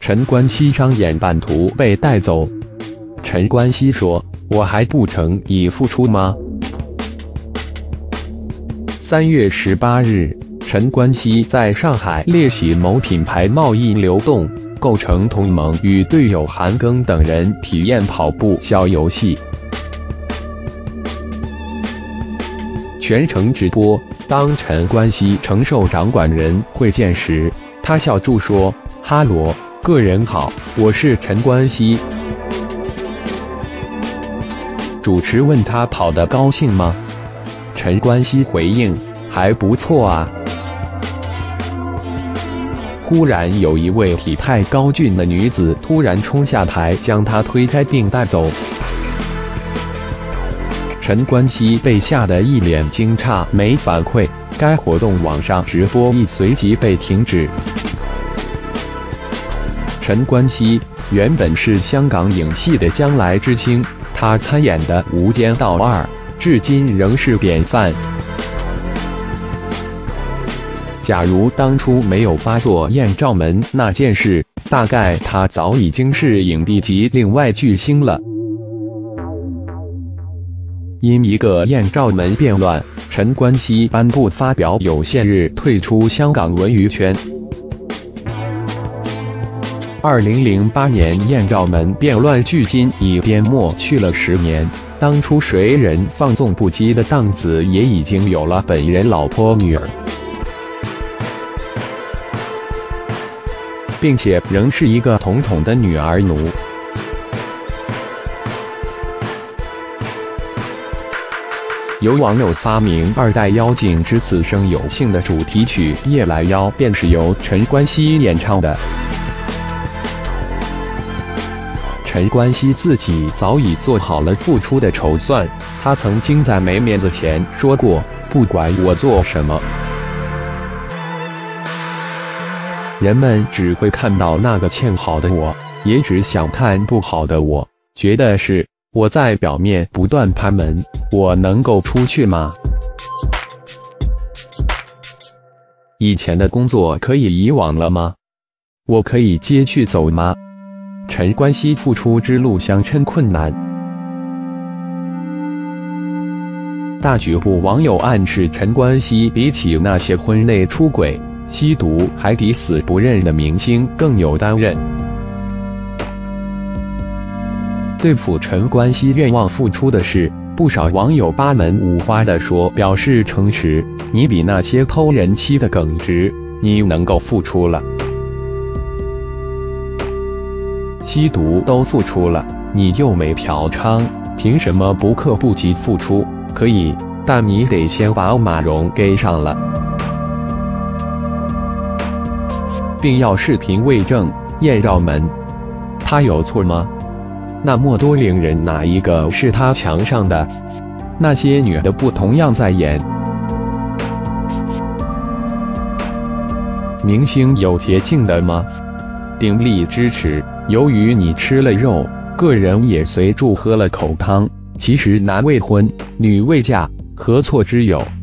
陈冠希商演版图被带走。陈冠希说：“我还不诚意复出吗？”3月18日，陈冠希在上海列席某品牌贸易流动，构成同盟与队友韩庚等人体验跑步小游戏，全程直播。当陈冠希承受掌管人会见时，他笑住说：“哈罗，个人好，我是陈冠希。”主持问他跑得高兴吗？陈冠希回应：“还不错啊。”忽然有一位体态高峻的女子突然冲下台，将他推开并带走。陈冠希被吓得一脸惊诧，没反馈。该活动网上直播亦随即被停止。陈冠希原本是香港影系的将来之星，他参演的《无间道2》至今仍是典范。假如当初没有发作艳照门那件事，大概他早已经是影帝级另外巨星了。因一个艳照门变乱，陈冠希颁布发表有限日退出香港文娱圈。2008年艳照门变乱距今已颠没去了10年，当初谁人放纵不羁的荡子也已经有了本人老婆女儿，并且仍是一个统统的女儿奴。有网友发明2代妖精之此生有幸的主题曲《夜来妖》便是由陈冠希演唱的。陈冠希自己早已做好了复出的筹算，他曾经在没面子前说过：“不管我做什么，人们只会看到那个欠好的我，也只想看不好的我，觉得是我在表面不断攀门，我能够出去吗？以前的工作可以遗忘了吗？我可以接去走吗？”陈冠希复出之路相称困难。大局部网友暗示陈冠希比起那些婚内出轨、吸毒还抵死不认的明星更有担任。对付陈冠希愿望复出的事，不少网友八门五花地说，表示诚实，你比那些偷人妻的耿直，你能够复出了。吸毒都复出了，你又没嫖娼，凭什么不克不及复出？可以，但你得先把马蓉给上了，并要视频为证。艳照门，他有错吗？那么多伶人哪一个是他墙上的？那些女的不同样在演？明星有捷径的吗？鼎力支持。由于你吃了肉，个人也随祝喝了口汤。其实男未婚，女未嫁，何错之有？